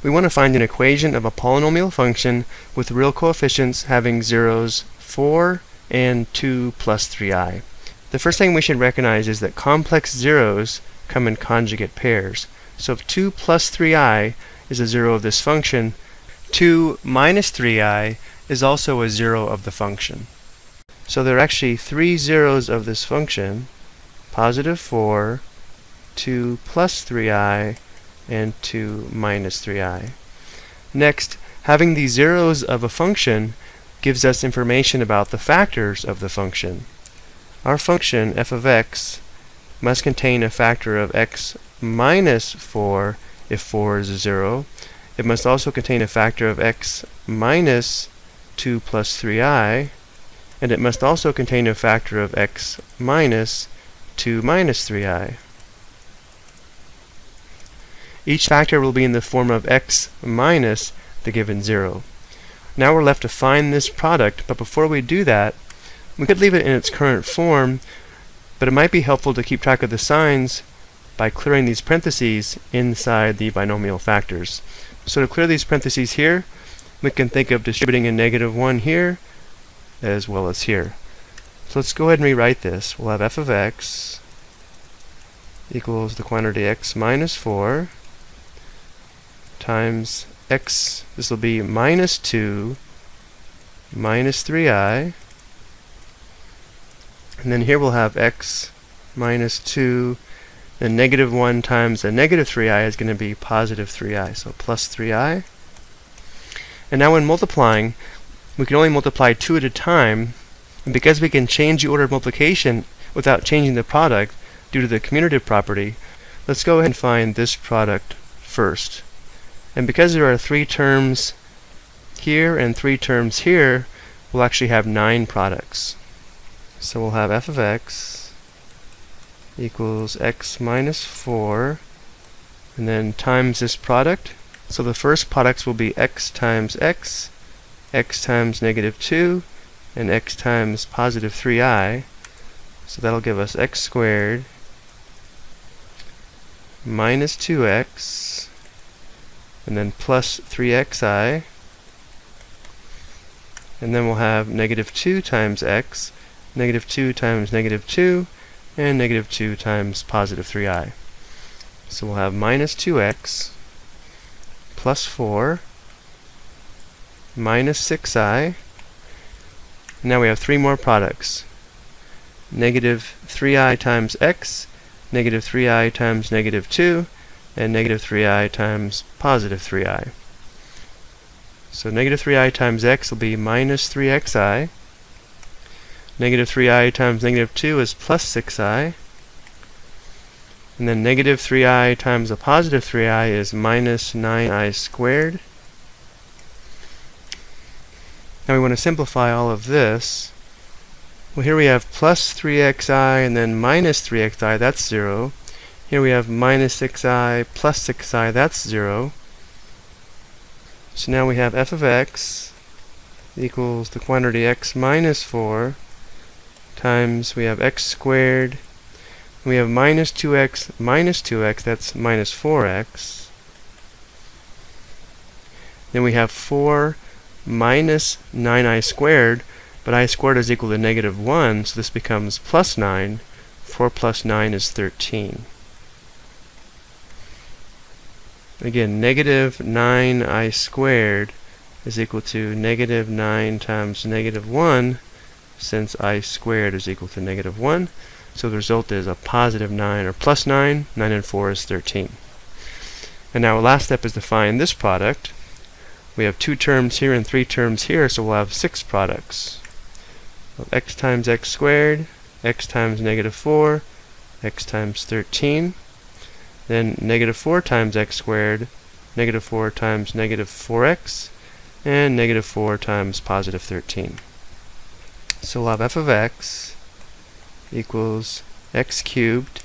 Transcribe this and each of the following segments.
We want to find an equation of a polynomial function with real coefficients having zeros 4 and 2 plus 3i. The first thing we should recognize is that complex zeros come in conjugate pairs. So if 2 plus 3i is a zero of this function, 2 minus 3i is also a zero of the function. So there are actually 3 zeros of this function: positive 4, 2 plus 3i, and 2 minus 3i. Next, having these zeros of a function gives us information about the factors of the function. Our function f of x must contain a factor of x minus 4 if 4 is a 0. It must also contain a factor of x minus 2 plus 3i, and it must also contain a factor of x minus 2 minus 3i. Each factor will be in the form of x minus the given 0. Now we're left to find this product, but before we do that, we could leave it in its current form, but it might be helpful to keep track of the signs by clearing these parentheses inside the binomial factors. So to clear these parentheses here, we can think of distributing a -1 here as well as here. So let's go ahead and rewrite this. We'll have f of x equals the quantity x minus 4 times x, this will be minus 2 minus 3i, and then here we'll have x minus 2, and -1 times a negative 3i is going to be positive 3i, so plus 3i. And now when multiplying, we can only multiply 2 at a time, and because we can change the order of multiplication without changing the product due to the commutative property, let's go ahead and find this product first. And because there are 3 terms here and 3 terms here, we'll actually have 9 products. So we'll have f of x equals x minus 4, and then times this product. So the first products will be x times x times -2, and x times positive 3i. So that'll give us x squared minus 2x, and then plus 3xi, and then we'll have -2 times x, -2 times -2, and -2 times positive 3i. So we'll have minus 2x plus 4 minus 6i. Now we have 3 more products: -3i times x, -3i times -2, and -3i times positive 3i. So -3i times x will be minus 3xi, -3i times -2 is plus 6i, and then -3i times a positive 3i is minus 9i squared. Now we want to simplify all of this. Well, here we have plus 3xi and then minus 3xi, that's 0. Here we have minus 6i plus 6i, that's 0. So now we have f of x equals the quantity x minus 4 times, we have x squared, we have minus 2x minus 2x, that's minus 4x. Then we have 4 minus 9i squared, but i squared is equal to -1, so this becomes plus 9. 4 plus 9 is 13. Again, -9i squared is equal to -9 times -1, since I squared is equal to -1. So the result is a positive 9, or plus 9. 9 and 4 is 13. And now our last step is to find this product. We have 2 terms here and 3 terms here, so we'll have 6 products. X times x squared, x times -4, x times 13. Then -4 times x squared, -4 times -4x, and -4 times positive 13. So we'll have f of x equals x cubed,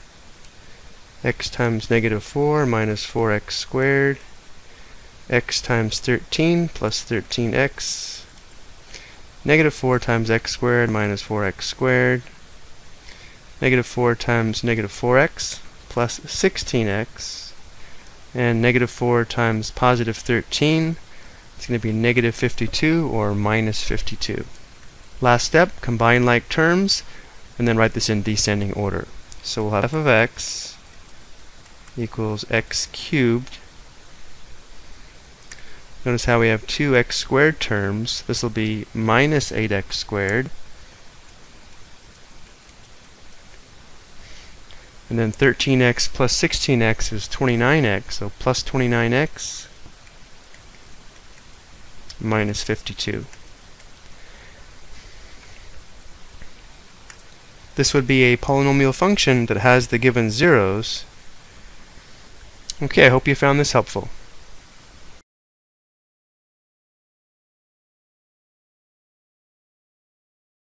x times -4 minus 4x squared, x times 13 plus 13x, -4 times x squared minus 4x squared, -4 times -4x plus 16x, And negative 4 times positive 13, it's going to be negative 52 or minus 52. Last step, combine like terms, and then write this in descending order. So we'll have f of x equals x cubed. Notice how we have two x squared terms. This will be minus 8x squared. And then 13x plus 16x is 29x, so plus 29x minus 52. This would be a polynomial function that has the given zeros. Okay, I hope you found this helpful.